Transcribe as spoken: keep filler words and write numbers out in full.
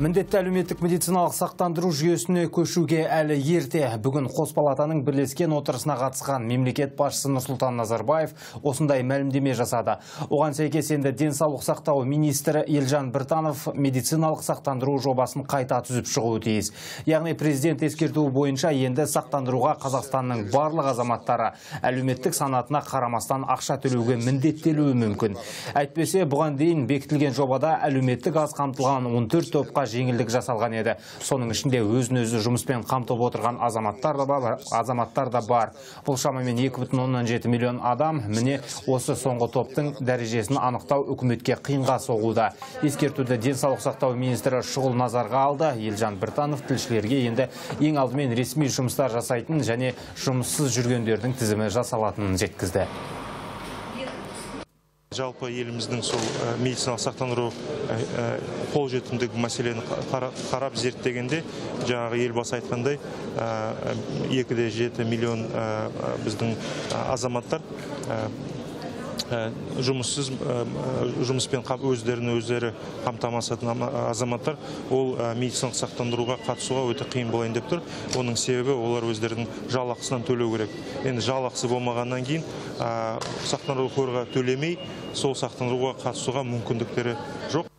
Міндетті әлеуметтік медициналық сақтандыру жүйесіне көшуге әлі ерте. Бүгін қос палатаның бірлескен отырысына қатысқан мемлекет басшысы Нұрсұлтан Назарбаев осындай мәлімдеме жасады. Оған сәйкес енді денсаулық сақтау министрі Елжан Біртанов медициналық сақтандыру жобасын қайта түзіп шығуы тиіс. Яғни президент ескертуі бойынша енді сақтандыруға Қазақстанның барлық азаматтары әлеуметтік санатына қарамастан ақша төлеуге міндеттелуі мүмкін. Әйтпесе бұған дейін бекітілген жобада әлеуметтік аз қамтылған он төрт топқа жеңілдік жасалған еді. Соның ішінде өзін-өзі жұмыспен қамтып отырған азаматтар да бар, азаматтар да бар. Бұл шамамен екі бүтін оннан жеті миллион адам. Міне осы соңғы топтың дәрежесін анықтау үкіметке қиынға соғуда. Ескертуді денсаулық сақтау министрі шұғыл назарға алды. Елжан Біртанов тілшілерге енді ең алдымен ресми жұмыстар жасайтын және жұмыссыз жүргендердің тізімі жасалатынын жеткізді. Жалпы еліміздің сол медициналық сақтандыру қолжетімділігі мәселені қарап зерттегенде, жаңағы елбасы айтқандай, екі де жеті миллион біздің азаматтар жұмыссыз, жұмыспен өздерін өздері қамтамасыз ететін азаматтар, ол медициналық сақтандыруға қатысуға өте қиын болайын деп тұр. Оның себебі олар өздерінің жалақысынан төлеу керек. Енді жалақысы болмағаннан кейін сақтандыру қорға төлемей, сол сақтандыруға қатысуға мүмкіндіктері жоқ.